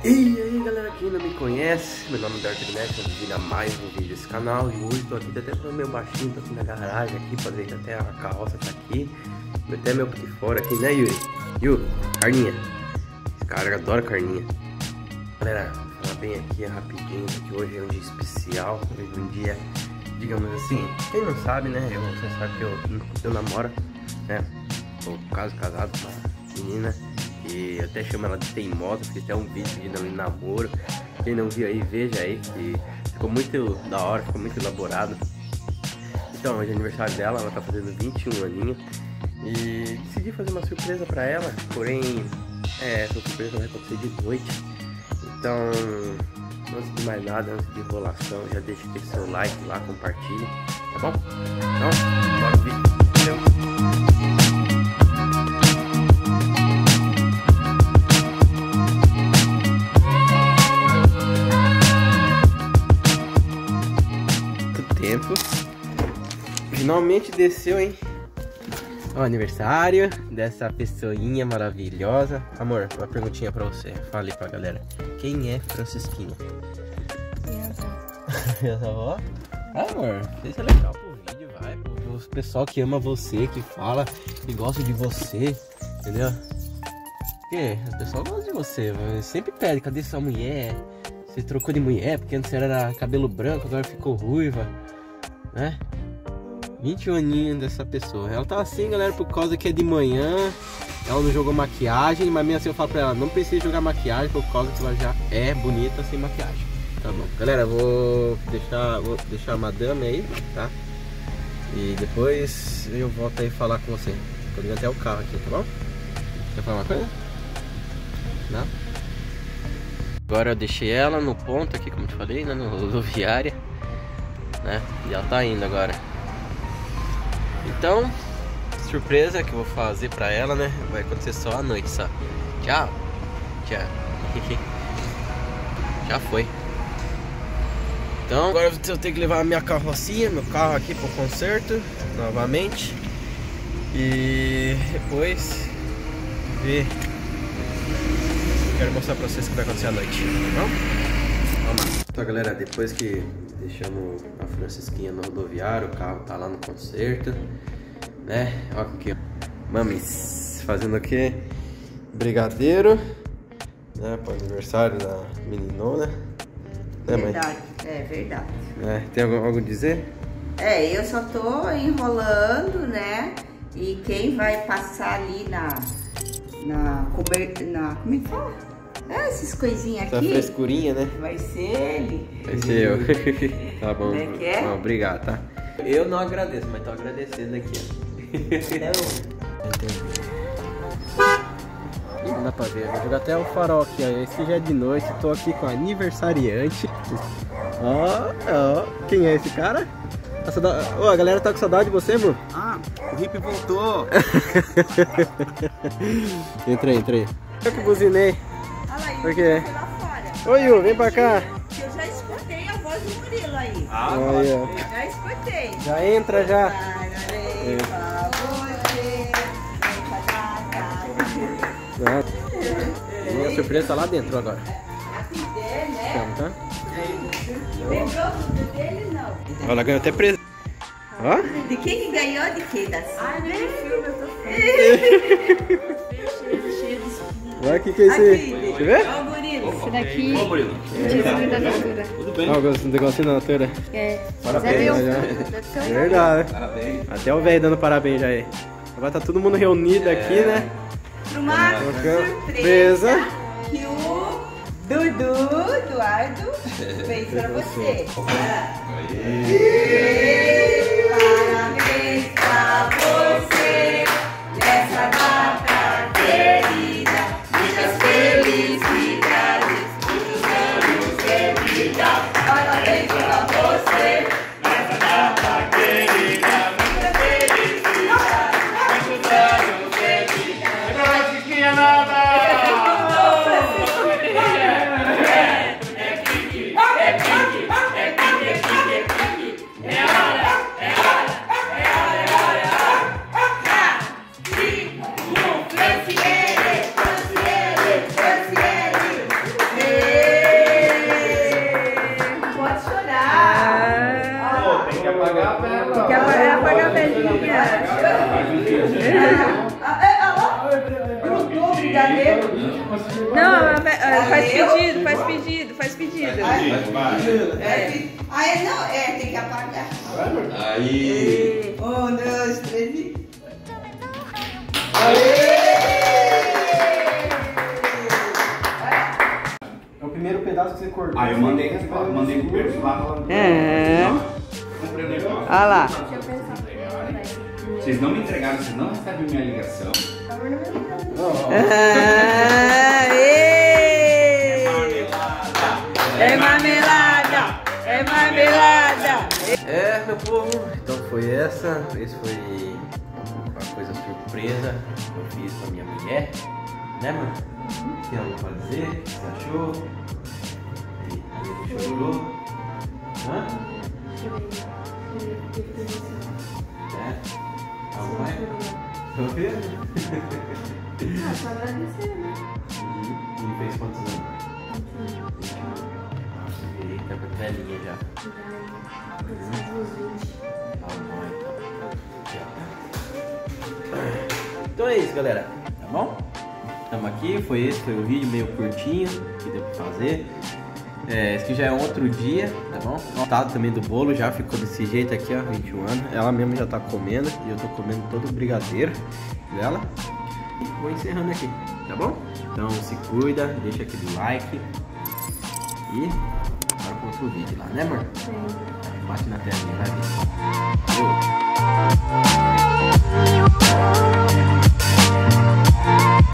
E aí galera, quem não me conhece, meu nome é Dark Neto, bem-vindo a mais um vídeo desse canal. E hoje tô aqui, até falando meu baixinho, tô aqui na garagem aqui, pra ver que até a carroça tá aqui. Até meu de fora aqui, né Yuri? Yuri, carninha. Esse cara adora carninha. Galera, vou falar bem aqui rapidinho, que hoje é um dia especial. Hoje é um dia, digamos assim, quem não sabe, né? Você sabe que eu namoro, né? Tô quase casado com uma menina. E eu até chamo ela de teimosa, fiz até um vídeo de namoro. Quem não viu aí, veja aí, que ficou muito da hora, ficou muito elaborado. Então, hoje é aniversário dela, ela tá fazendo 21 aninhos. E decidi fazer uma surpresa pra ela, porém, essa surpresa vai acontecer de noite. Então, antes de mais nada, antes de enrolação, já deixa aquele seu like lá, compartilha, tá bom? Então, bora o vídeo. Valeu! Tempo. Finalmente desceu, hein? Ó, aniversário dessa pessoinha maravilhosa. Amor, uma perguntinha pra você. Fale pra galera. Quem é Francisquinha? Minha avó. Minha avó? Amor, isso é legal pro vídeo, vai. Pro pessoal que ama você, que fala, que gosta de você, entendeu? Porque o pessoal gosta de você, sempre pede, cadê sua mulher? Você trocou de mulher, porque antes era cabelo branco, agora ficou ruiva, né? 21 aninhos dessa pessoa. Ela tá assim, galera, por causa que é de manhã. Ela não jogou maquiagem, mas mesmo assim eu falo pra ela, não precisa jogar maquiagem, por causa que ela já é bonita sem maquiagem. Tá bom. Galera, vou deixar a madame aí, tá? E depois eu volto aí falar com você. Tô ligando até o carro aqui, tá bom? Quer falar uma coisa? Não? Agora eu deixei ela no ponto aqui, como eu te falei, né, no rodoviária, né? E ela tá indo agora. Então, surpresa que eu vou fazer pra ela, né? Vai acontecer só à noite, só. Tchau. Tchau. Já foi. Então, agora eu tenho que levar a minha carrocinha, meu carro aqui pro conserto, novamente. E depois ver. Quero mostrar pra vocês o que vai acontecer à noite, tá bom? Vamos lá. Então galera, depois que deixamos a Francisquinha no rodoviário, o carro tá lá no conserto, né? Olha aqui, mames, fazendo aqui brigadeiro, né? Pro aniversário da meninona, né, mãe? Verdade, é verdade. Tem algo a dizer? Eu só tô enrolando, né? E quem vai passar ali como é que fala? Essas coisinhas aqui. Essa frescurinha, né? Vai ser ele. Vai ser eu. Tá bom. Como é que é? Não, obrigado, tá? Eu não agradeço, mas tô agradecendo aqui, ó. Não dá pra ver, vou jogar até o farol aqui, ó. Esse já é de noite, tô aqui com a aniversariante. Ó, quem é esse cara? Ô, a galera tá com saudade de você, amor? Ah, o hippie voltou. Entra aí. Eu que buzinei. Olha lá, Por quê? lá fora. Oi, Yu, vem pra cá. Eu já escutei a voz do Murilo aí. Aí, ó. Já escutei. Já entra, já. Parabéns pra você. Minha surpresa tá lá dentro agora. Chama, tá? Lembrou do dele, não? Ela ganhou até preso. Ó. De quem que ganhou? De quem? Da filme, eu tô Olha o que é isso aí. Deixa eu ver. Ó o Murilo. Esse daqui Ô, Murilo. tesouro da natura. Tudo bem? Ó, gosto do negocinho da natura. Parabéns. É meu. Já. Deve ser um Verdade. Parabéns. Até o velho dando parabéns já aí. Agora tá todo mundo reunido aqui, né? Pra uma surpresa que o Eduardo fez pra você. Parabéns pra você nessa data querida. Muitas felicidades, muitos anos de vida. Parabéns pra você nessa data querida. Muitas felicidades, muitos anos de vida. É hora Grudou o brigadeiro. Não, faz pedido. Aí não, tem que apagar. Aí. 1, 2, 3 e... É o primeiro pedaço que você cortou. Aí eu mandei pro Pedro lá. Comprei o negócio. Olha lá. Vocês não me entregaram, vocês não receberam minha ligação. É marmelada! É marmelada! É, meu povo, então foi essa. Esse foi uma coisa surpresa que eu fiz com a minha mulher, né, mano? Tem algo pra dizer? O que você achou? E aí ele chorou. Hã? É? Algo mais? Tô vendo? Só agradecer, né? E fez quantos anos? Tá com a velhinha já. Então é isso, galera, tá bom? Estamos aqui, esse foi o vídeo meio curtinho que deu pra fazer. Esse aqui já é outro dia, tá bom? O resultado também do bolo já ficou desse jeito aqui, ó, 21 anos. Ela mesma já tá comendo e eu tô comendo todo o brigadeiro dela. E vou encerrando aqui, tá bom? Então se cuida, deixa aquele like e bora pro outro vídeo lá, né, amor? Sim. Bate na telinha, vai ver. Valeu!